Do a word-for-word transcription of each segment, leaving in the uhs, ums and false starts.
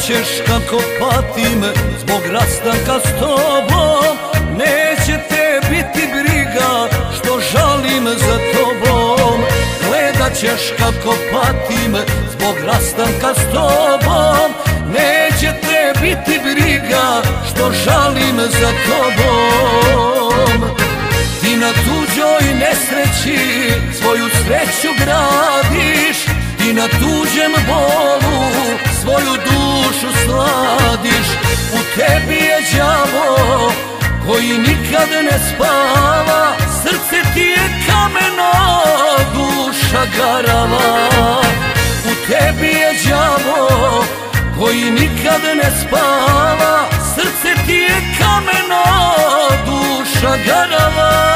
ćeš kako patim zbog rastanka s tobom. Neće te biti briga što žalim za tobom. Gledat ćeš kako patim zbog rastanka s tobom. Neće te biti briga što žalim za tobom. Ti na tuđoj nesreći svoju sreću gradiš. Ti na tuđem bolu svoju dušu sladiš. U tebi je đavo koji nikad ne spava. Srce ti je kameno, duša garava. U tebi je đavo koji nikad ne spava. Srce ti je kameno, duša garava.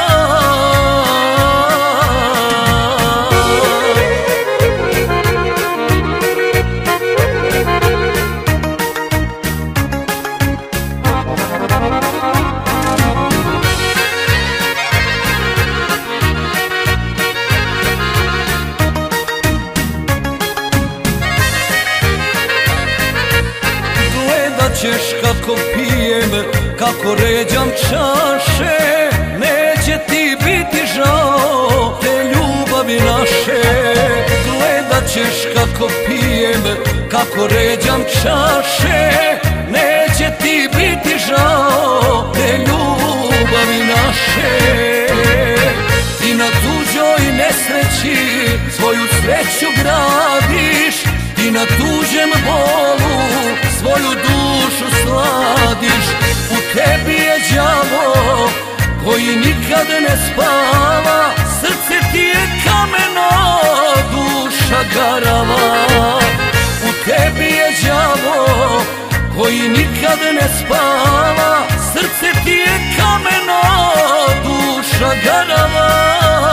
Ćeš kako pijem, kako ređam čaše. Neće ti biti žao te ljubavi naše. Gledat ćeš kako pijem, kako ređam čaše. Neće ti biti žao te ljubavi naše. Ti na tuđoj nesreći svoju sreću gradiš. Ti na tuđem bolu svoju dušu sladiš. U tebi je đavo koji nikad ne spava. Srce ti je kameno, duša garava. U tebi je đavo koji nikad ne spava. Srce ti je kameno, duša garava.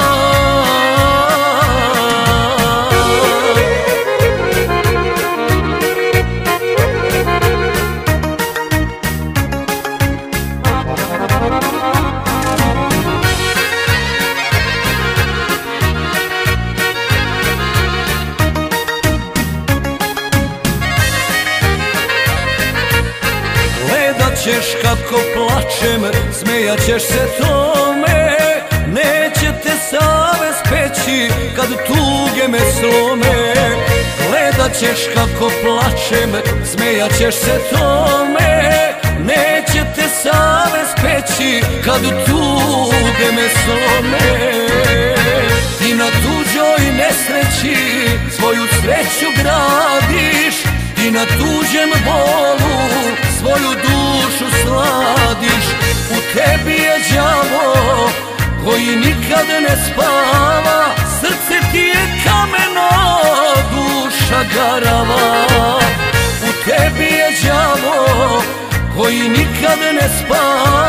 Ćeš kako plačem, smejat ćeš se tome. Neće te savest peći kad tuge me slome. Gledat ćeš kako plačem, smejat ćeš se tome. Neće te savest peći kad tuge me slome. Ti na tuđoj nesreći svoju sreću gradiš. Ti na tuđem bolu svoju dušu sladiš. U tebi je đavo koji nikad ne spava. Srce ti je kameno, duša garava. U tebi je đavo koji nikad ne spava.